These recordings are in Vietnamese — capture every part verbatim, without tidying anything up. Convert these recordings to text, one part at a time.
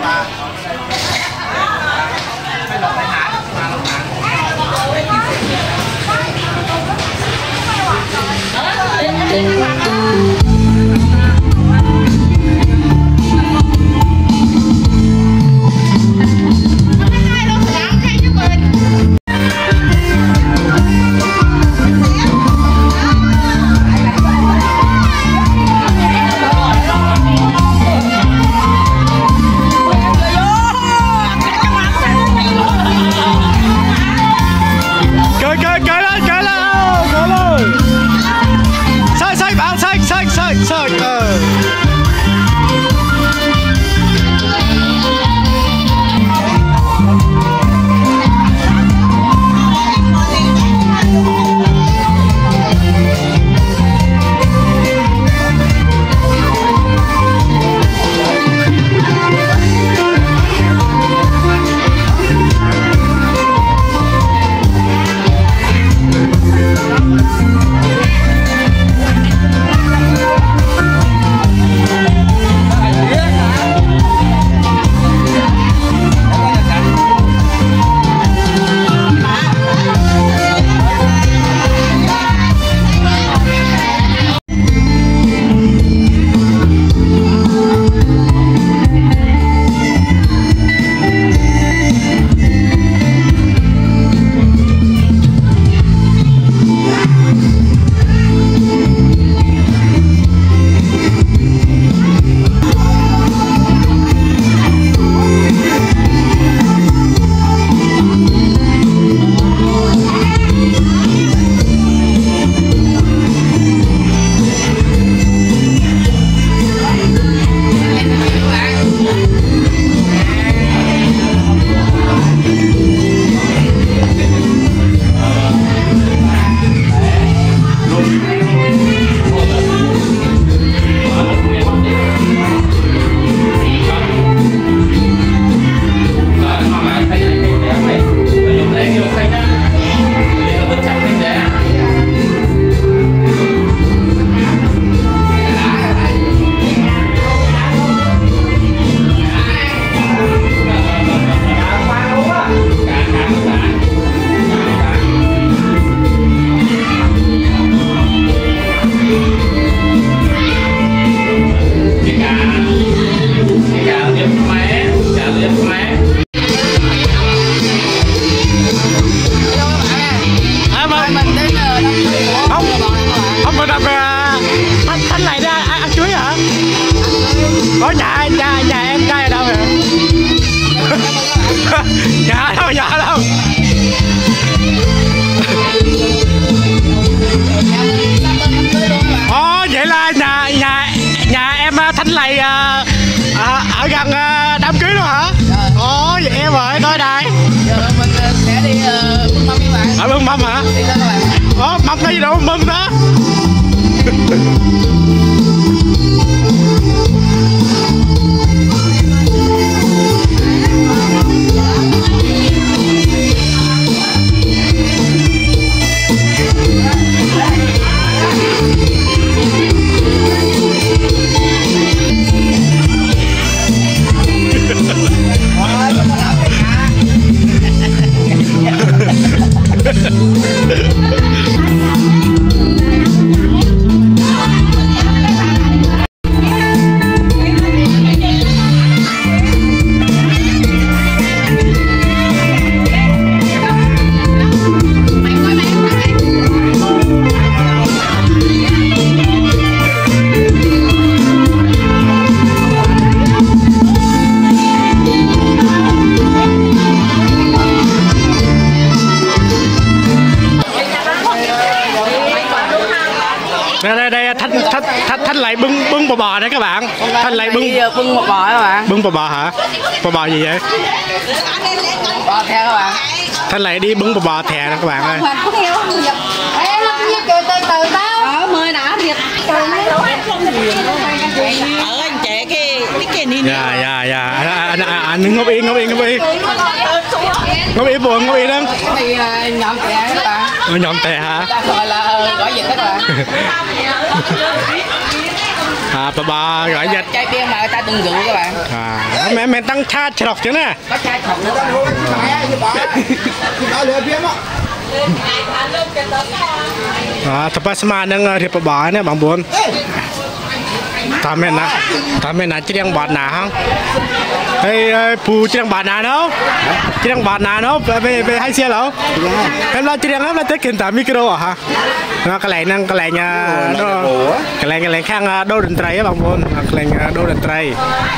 Có nhà nhà nhà em trai ở đâu hả? Nhà đâu nhà đâu? Ồ, vậy là nhà nhà nhà em Thanh Lầy à, à, ở gần à, đám cưới luôn hả? Ồ, vậy em ơi, tới đây. Giờ mình sẽ đi uh, Bưng Mâm với bạn. Ở Bưng Mâm hả? Đi lên các bạn. Ồ, mâm cái gì đâu mâm đó. Đây đây đây Thanh Thanh Thanh Thanh Lầy bưng bưng bò bò đây các bạn. Thanh Lầy bưng bưng bò bò các bạn. Bưng bò bò hả? Bò bò gì vậy? Bò thè các bạn. Thanh Lầy đi bưng bò bò thè nè các bạn ơi. Từ từ từ tao. Ở mời đã thiệt. Ở anh trẻ cái cái này. Dạ dạ dạ. Anh anh ngồi yên ngồi yên ngồi yên. Ngồi yên buồn ngồi yên đó. Cái này nhộm tè các bạn. Nhộm tè hả? Gọi là gọi dịch các bạn. à bà bà gọi dịch chai bia mà người ta đừng rượu các bạn à mẹ mẹ tăng cha chọc chứ nè có chai chọc nữa à tập ba sma nâng thì bà bà nè bằng buồn ta mẹ nè ta mẹ nè chỉ đang bạt nà không hey pu chỉ đang bạt nà đâu chỉ đang bạt nà đâu về về hai xe đâu em lo chỉ đang em lo tới kiện tám micro à hả nó cái này năng cái này nhà đó cái này cái này khang đô đền trai á bằng buồn cái này đô đền trai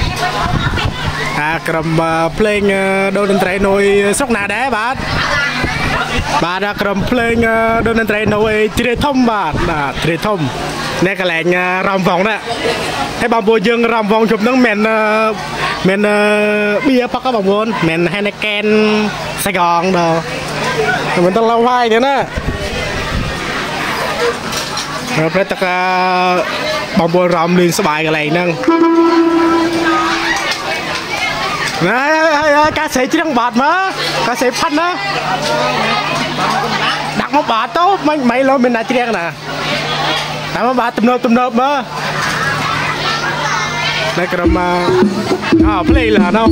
à cầm playing đô đền trai nồi sóc nà đá bát bà đã cầm playing đô đền trai nồi chỉ để thông bát là chỉ để thông nè cái này rầm vòng đóให้บางบัวยังรำวงชมน้องแมนแมนเบียร์ปักก็บางบัวแมนไฮเนเกนสกองเด้อมันต้องเล่าไว้เดี๋ยวนะเราไปตะกาบางบัวรำลินสบายกันเลยนั่งนะกาเสจีดังบาดมากาเสพันนะดักมาบาดโต้ไม่ไม่เราเป็นนาจีเรียงนะดักมาบาดตุ่มเนิบตุ่มเนิบมาในกระมาอ้าวเพลย์ล่ะน้อง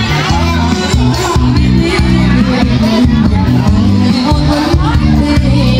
Hãy subscribe cho kênh Ghiền Mì Gõ để không bỏ lỡ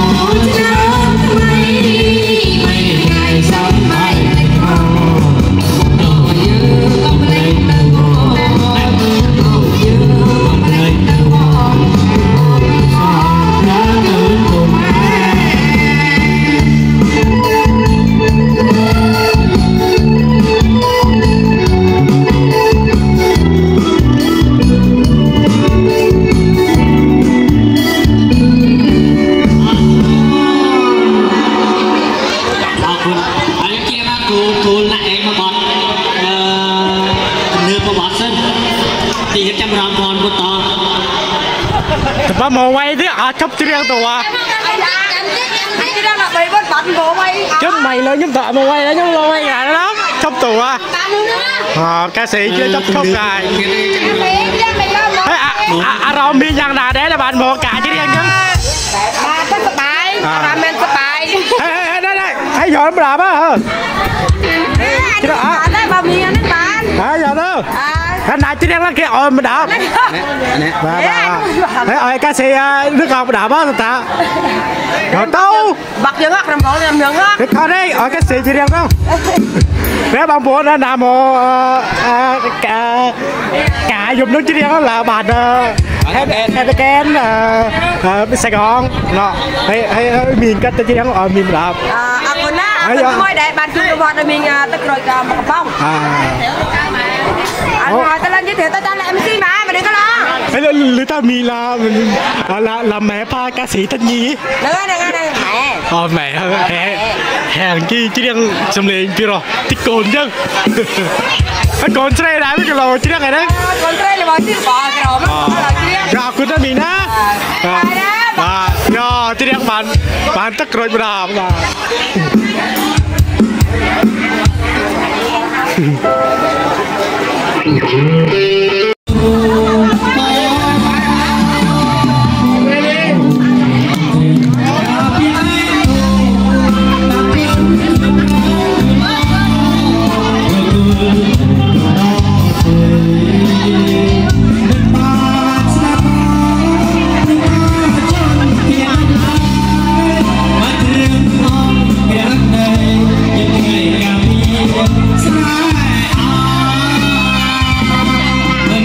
Ba mồ quay thế à chấp riêng tàu chứ mày lớn nhóm thợ mồ quay đó nhóm lo quay gà đó đó chấp tàu à à ca sĩ chưa chấp chấp gài à rồi mi nhang đà đấy là bạn mồ cả chứ riêng chứ ba tất bài ba men tất bài đây đây hãy dọn bà làm á hả chứ đó à ba mi ăn bán à giờ đó cái này chứ riêng là kia ơi mà đạp thấy ơi ca sĩ nước ngọt đạp á ta rồi đâu bạc dương ngọc làm phó làm dương ngọc cái con đấy ở ca sĩ chứ riêng không nếu bạn muốn là làm một cả cả dùng nước chứ riêng là bạn hay cái bên Sài Gòn nó hay hay miền cách chứ riêng ở miền đạp à còn na thôi để bạn chung được vào mình tất rồi cả một bông anh hỏi ta lên giới thiệu ta ta là em xê mà mà đừng có lo ấy là người ta mi là là là mẹ ba ca sĩ Thanh Nhi đừng có đừng có đừng mẹ ờ mẹ hè hàng chi chứ đang xâm lên chưa rồi tích cồn chứ còn tre đã biết cái lò chứ đang này đấy còn tre là bỏ chứ bỏ cái đó mà ra cũng đã mình á à do chứ đang bạn bạn tất rồi mà đạp là Hãy subscribe cho kênh Ghiền Mì Gõ để không bỏ lỡ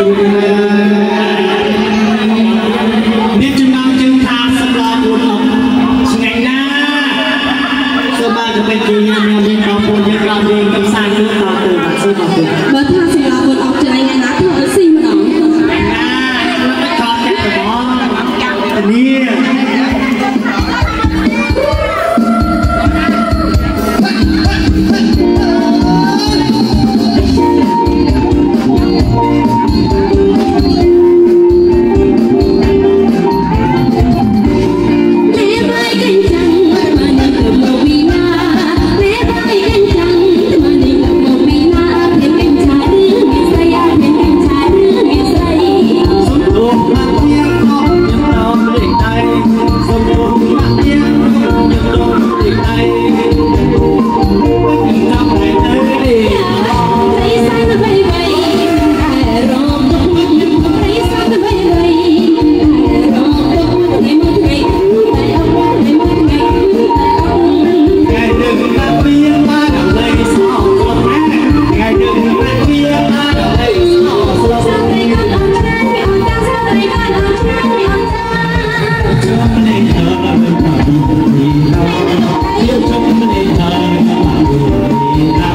biết chừng nào chừng tháng sắp lo buồn ốc ngày na sơ baจะเป็นปีนี้เนี่ยมีความบุญยังเราเองกับสร้างเรื่องเราเติมมาซื้อมาเติมបើថាសិលាបុនអុកចាញ់ណាធ្វើស៊ីម្ដង ngày naชอบแค่ตัวน้องอันนี้ Hãy subscribe cho kênh Ghiền Mì Gõ để không bỏ lỡ những video hấp dẫn